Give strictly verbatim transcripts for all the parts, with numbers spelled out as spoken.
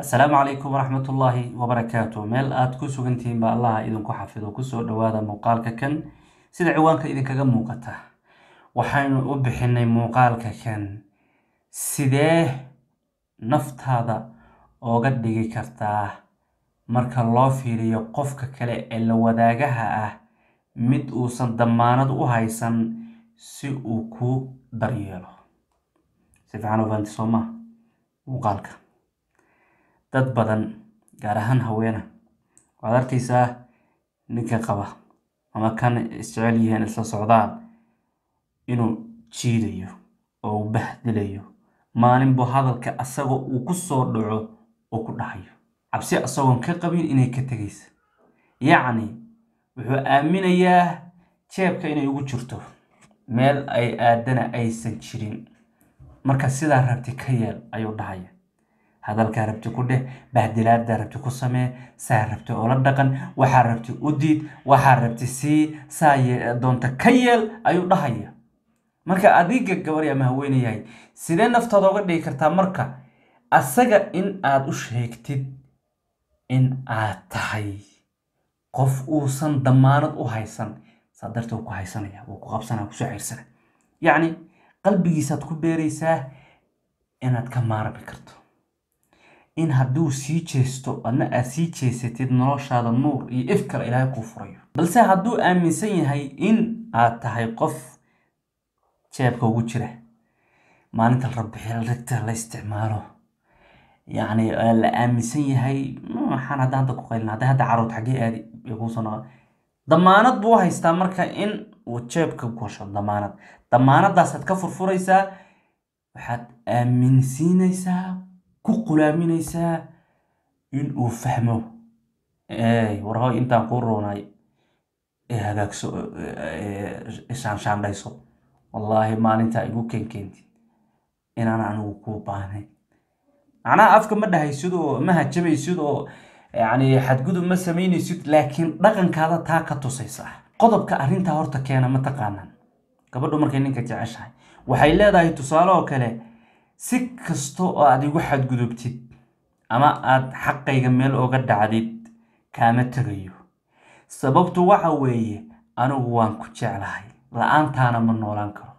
السلام عليكم ورحمة الله وبركاته ميل آد كوسو جنتين با الله إذن كو حفظو كوسو دوادا موقالك كان سيدا عوانك إذن كغا موقتا وحين أبحيني موقالك كان سيديه نفت هذا oo ga dhigi kartaa marka loo fiiriyo qofka kale ee la wadaagaha ah mid uusan damaanad u haysan si uu ku daryeelo si fiican u fahanti Soomaa muuqaalka dad badan gaar ahaan haweena waad arkaysaa ninka qaba ama kan isjecel yihiin isla socdaan inuu jiidayo oo bahdilayo maalin buu hadalka asagoo uu ku soo dhaco oo ku dhahayo cabsi asagoon ka qabin inay ka tagayso yacni wuxuu aaminayaa jeebka inay ugu jirto meel ay aadana aysan jirin marka sidaa rabti ka yeel ayuu dhahaya hadalka rabti ku dheh bahdilaada rabti ku samee saa rabti oo la dhaqan waxa rabti u diid waxa rabti si saa doonta ka yeel ayuu dhahaya marka adiga gabar ama haweenayahay sidee naftaada uga dhigi kartaa marka asaga in aad u sheegtid in aad tahay qof uusan damaanad u haysan sadarta ku haysanaya oo ku qabsana ku soo xiirsan yaani qalbigiisa ku beeraysaa inaad ka maarbi karto in hadduu sii jeesto adna aad sii jeesatid noloshaada nuur iyo ifkar Ilaahay ku furayo balse hadduu aaminsan yahay in aad tahay qof jeebka ugu jira maalinta rabbi xilrigta la isticmaalo يعني الأمسية هاي حنا ده عندك قيلنا ده هذا عروض حاجة أدي يقولون ضمانات بوها يستمر كإن وتشيب كبوش ضمانات ضمانات ده ستكفر فريسة وحد أمن سينيسا كقلا منيسا إن أفهمه إيه وراه أنت قرونا إيه هذاك سو إيه شان شان ليسو والله ما أنت يقول كين كنت إن أنا عنو كوباني أنا أفكر مدة هيسودو ما هتشبه يسودو يعني حتقولوا ما سمين يسود لكن رقم كذا تاكا تصيصة قطب كأرين تهورتا كيانا متقانا كبردو مركينين كتعشاي وحيلا دا يتصالو كلا سكستو أدي واحد قدوبتيد أما أد حقا يجميل أو قد عديد كامت تغيو سببتو وحوي أنا وان كتشعلهاي لأن تانا من نوران كرو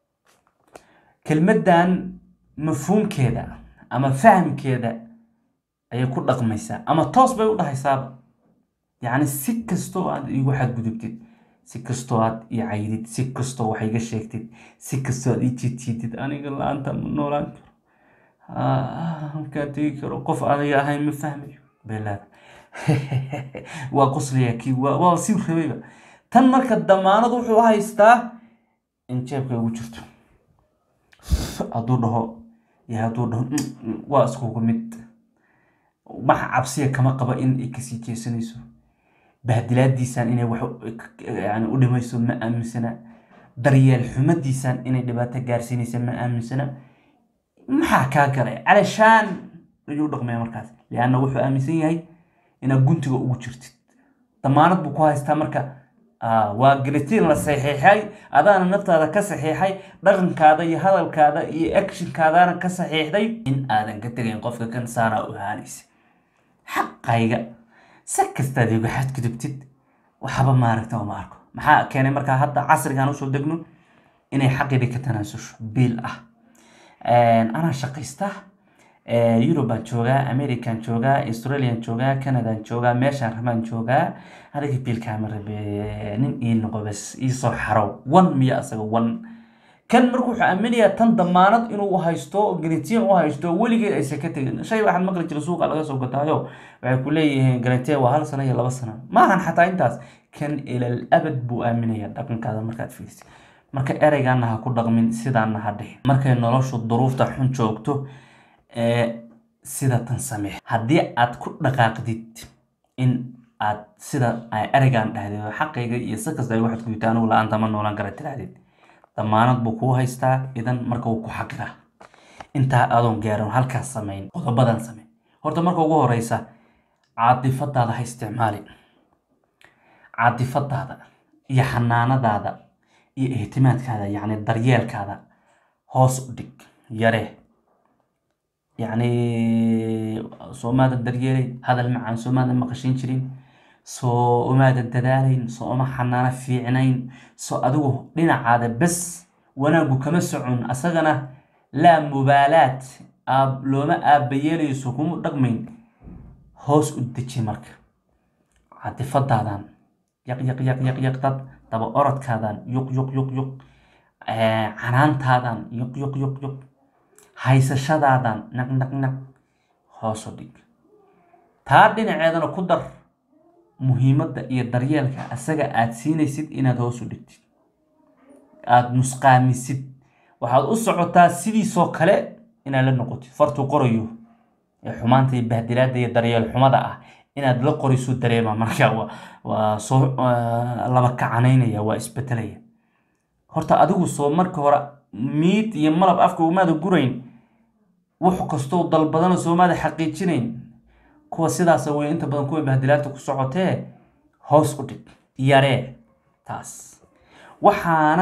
كلمة دان مفهوم كده أما فهم كده أي كل رقميسا أما توص بيقول حساب يعني سكستو عاد يوحد بدبتد سكستو عاد يعيد سكستو وحيجا شيكتد سكستو عاد يتيتيد أنا قال أنت من نوران آه كاتيك رقف أنا يا هاي مفهمي بلاد وقص لي كي وصير خبيبة تنمر كالدمانة ضوحوا هاي استا إن جابك وجرت أدوره يهدون واسكو مد ما عبسيه كما قبا ان اكسي جيسنيسو بهدلات ديسان اني wax يعني u dhimayso ma aaminsana daryeel xumadiisan inay dhibaato gaarsiinaysa ma aaminsana maxaa ka galay alashaan ayuu dhaqmay markaas leeyana wuxuu aaminsan yahay ina guntiga ugu jirtid damaanad buu ku haystaa marka آه وقلتين لصحيحي أذا نفترض كصحيحي رغم كذا يهذا كذا يأكشن كذا أنا كصحيحي إن أذا كتير قفك كان صار وهانيس حق هيجا سكست هذه بحث كتبتد وحبا ما ركتوا معكم محا كان مركا حتى عصر كانوا شو دقنوا إني حقي بك تناسوش بالله أنا شقيسته يوروبا جوجا أمريكان جوجا أستراليان جوجا كندا جوجا ميشان رمان جوجا هذا كبير كاميرا بنين إيه نقول بس يصح حرو ون مية أسرع ون كان مركوح أمريكا تندمانات إنه وهايستو جريتين وهايستو ولي جل إسكتة شيء واحد مقلة السوق على جسوق تايو وكليه جريتين وهال سنة يلا بس سنة ما هن حتى إنتاس كان إلى الأبد بو أمريكا لكن كذا مركات فيس مركا أرجعنا هكون رقم سيدنا هذه مركا نلاش الظروف تحون شوكتو sida tan samee hadii aad ku dhaqaaqdid in aad sida ay arigan dhahdeen xaqayga iyo sakasta ay waxad ku yitaan oo laanta ma noolan kara tiraadid damaanad buu ku haystaa idan marka uu ku xaqira inta adoon gaarin halkaas sameyn qodobadan samee horta marka ugu horeysa caadifadaada ha isticmaali caadifadaada iyo xanaanadaada iyo ihtimaadkaada yaani daryeelkaada hoos u dhig yare يعني سومادا دريالي هذا المعان سومادا مقشين جرين سو ماذا دلالين سو ما حنانا في عينين سو أدوه لنا عادة بس وانا كمسعون أسغنا لا مبالاة أب لوما أب بيالي سوكم رقمين هوس قدتشي مرك عاطفة دادان يق يق يق يق يق تب تبا أورد كادان يق يق يق يق آه عنان تادان يق يق يق يق هايسا شدادان نق نق نق هوس وديك تادين عيدنا كدر muhiimadda iyo daryeelka asaga aad siinaysid inaad hoos u dhigtid aad nusqaamisid waxaad u socotaa sidii soo kale inaad la noqotid fartu qorayo ee xumaanta iyo bahdilaadda iyo daryeel xumada ah inaad la qoriso dareema marka waa waa soo laba kacanaynaya waa isbedelaya horta adigu soo marka hore miid iyo malab afka umaada gurayn wax kastoo dalbadana Soomaali xaqiijinayn kuwa sidaas way inta badan kuwa bahdilaadta ku socotee hoos u dhig yaree taas waxaana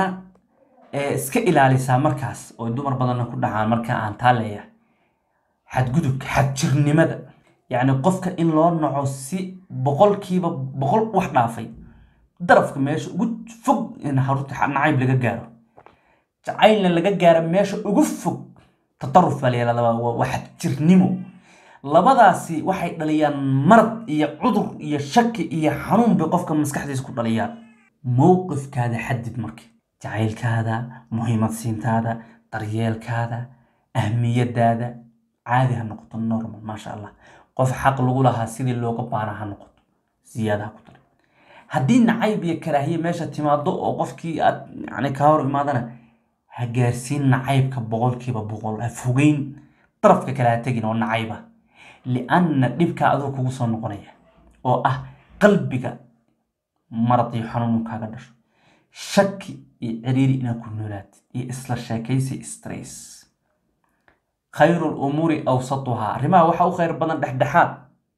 iska ilaalisaa markaas oo dumar badan ku dhacaan marka aan taaleeya xadgudubka xadjirnimada yani qofka in loo naco si boqolkiiba boqol wax dhaafay darafka meesha ugu fog in harunta nacayb laga gaaro jacaylna laga gaaro meesha ugu fog tatarruf leeyahay waa xadjirnimo labadaasi waxay dhaliyaan marad iyo cudur iyo shaki iyo xanuun bay qofka maskaxdiisa ku dhaliyaan mowqifkaada xadid markii jacaylkaada muhiimad siintaada daryeelkaada ahmiyadaada caadi ha noqoto normal ma sha Allah qof xaq lagu lahaa sidii looga baahnaa ha noqoto ziyaada ku dar haddii nacayb iyo karaahiye meesha timaado oo qofkii aad yani ka hor imaadana ha gaarsiin nacaybka boqolkiiba boqol ha fogeyn darafka kale ha tagin oo nacayba لأن دبك أدو كوسون نقنية أو أه قلبك مرض يحنون كعدش شك عريري إن كل نولات إصلاح شاكيسي ستريس خير الأمور أوسطها رما وحاو خير بدن دحدحات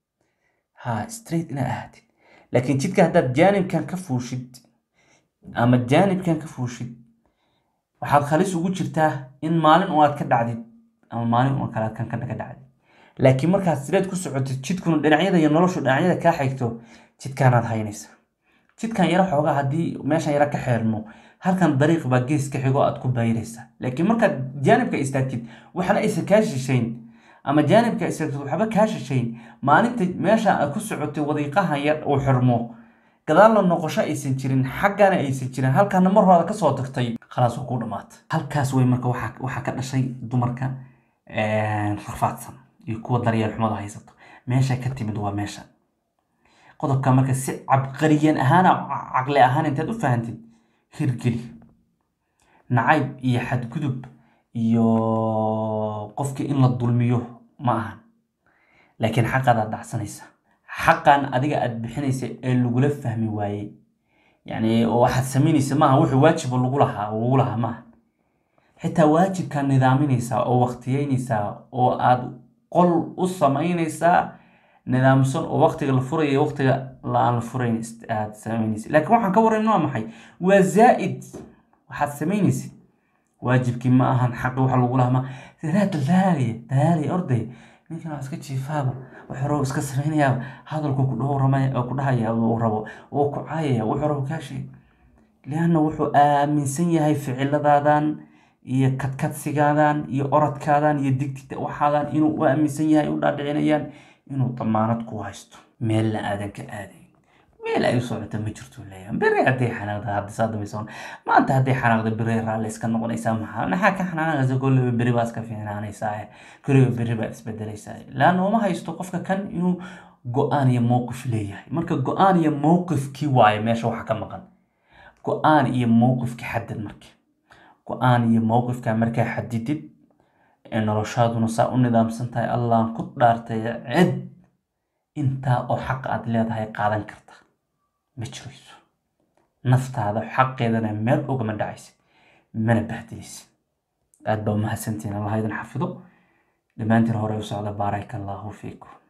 ها ستريت إنا أهدي لكن تيت هذا الجانب كان كفوشد أما الجانب كان كفوشد وحال خليس وجود شرتاه إن مالن وقت كدعدي أما مالن وقت كان كان كدعدي لكن markaad sideed ku socoto jidkuna dhinacyada iyo noloshu dhinacyada ka xigto jidkaanaad haynaysa jidkan yara xoogaa hadii meeshan yara ka xeermo halkan dariiq ba gees ka xigo aad ku bayraysa laakiin markaad jaanibka istaagtid waxna aysan ka shisheyn ama jaanibka istaagtid waxba ka shisheyn maalinta meesha aad ku socotay wadiiqahan yar oo xirmo gadaal la noqosho aysan jirin xaggana aysan jirin halkan mar hore ka soo tagtay khalaas oo ku dhamaat halkaas way marka waxa waxa ka dhashay dumarka ee rafaadsan يكون دريال حمضة هيسط ماشى كتمد وماشى قدر كمرك سي عبقريا أهانا عقل أهانا أنت تفهمت هرجلي نعيب يحد كذب يو قفك إن الظلميو معهن لكن حقا ده دعسنيسا حقا أديك أدبحنيس اللي قلت فهمي واي يعني واحد سميني سماها وحي واجب اللي قولها وقولها ما حتى واجب كان نظامينيسا أو وقتيينيسا أو أدو قل أصمينيسا نظام سن ووقت الفري وقت لا الفرين استعاد سمينيس لكن واحد كور إنه ما حي وزائد واحد سمينيس واجب كما أهان حق وحلو قولها ما لا دلالي دلالي أرضي يمكن أسكت شيء فاهم وحروب اسكت سميني هذا الكوك دور ما كلها يا وربو وكعاية وحروب كاشي لأنه وحو آمن سنية هاي فعل ذادان iyo kadkadsigaadan iyo orodkaadan iyo digtigta waxaadan inuu u aaminsan yahay u dhaadhicinayaan inuu damaanad ku haysto meel la aadan ka aaday meel ay socota ma jirto leeyahay bari haday xanaaqda hadda saadmaysan maanta haday xanaaqda bari raali iska noqonaysa maxaa naxa ka xanaaqda gool bari baas ka fiicnaanaysa kaliya bari baa isbedelaysa laana uma haysto qofka kan inuu go'aan iyo mowqif leeyahay marka go'aan iyo mowqifkii waay meesha waxa ka maqan go'aan iyo mowqifkii xadad markii go'aan iyo mowqifka marka xadidid in noloshaaduna saa u nidaamsan tahay Allah ku dhaartay cid inta oo xaq aad leedahay qaadan karta ma jirayso naftaada xaqeedana meel uga ma dhacaysid mana bahdiyaysid aad baa mahadsantiin Allah idin xafido dhamaantiin hore u socda barakallahu fiikum